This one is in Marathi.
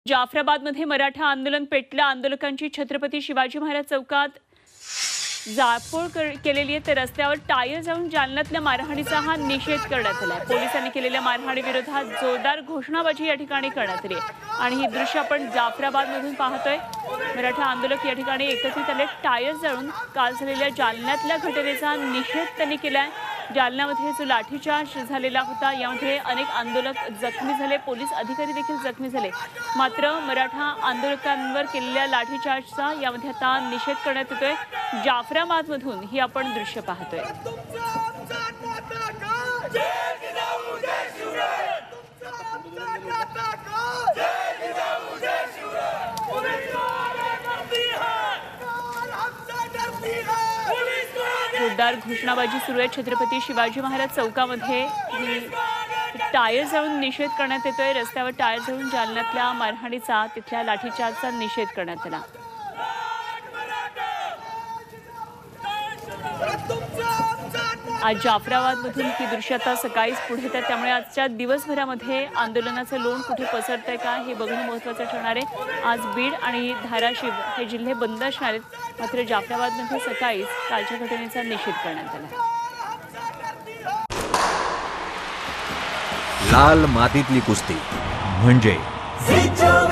जाफराबादमध्ये मराठा आंदोलन पेटलं। आंदोलकांची छत्रपती शिवाजी महाराज चौकात जाळपोळ केलेली आहे, तर रस्त्यावर टायर जाऊन जालन्यातल्या मारहाणीचा हा निषेध करण्यात आला। पोलिसांनी केलेल्या मारहाणीविरोधात जोरदार घोषणाबाजी या ठिकाणी करण्यात आली आणि ही दृश्य आपण जाफराबादमधून पाहतोय। मराठा आंदोलक या ठिकाणी एकत्रित आले, टायर जाळून काल झालेल्या जालन्यातल्या घटनेचा निषेध त्यांनी केलाय। जालन्यामध्ये जो लाठीचार्ज झालेला होता यामध्ये अनेक आंदोलक जखमी झाले, पोलीस अधिकारी देखील जखमी झाले। मात्र मराठा आंदोलकांवर केलेल्या लाठीचार्जचा यामध्ये आता निषेध करण्यात येतोय। जाफराबादमधून ही आपण दृश्य पाहतोय। जोरदार घोषणाबाजी सुरू आहे। छत्रपती शिवाजी महाराज चौकामध्ये टायर जाळून निषेध करण्यात येतोय। रस्त्यावर टायर जाळून जालन्यातल्या मारहाणीचा, तिथल्या लाठीचार्जचा निषेध करण्यात आला। आज जाफराबादमधून ही दृश्य आता सकाळीच पुढे येतात, त्यामुळे आजच्या दिवसभरामध्ये आंदोलनाचं लोण कुठे पसरतंय का हे बघणं महत्त्वाचं ठरणार आहे। आज बीड आणि धाराशिव हे जिल्हे बंद असणार आहेत, मात्र जाफराबादमध्ये सकाळीच कालच्या घटनेचा निषेध करण्यात आला। लाल मातीतली कुस्ती म्हणजे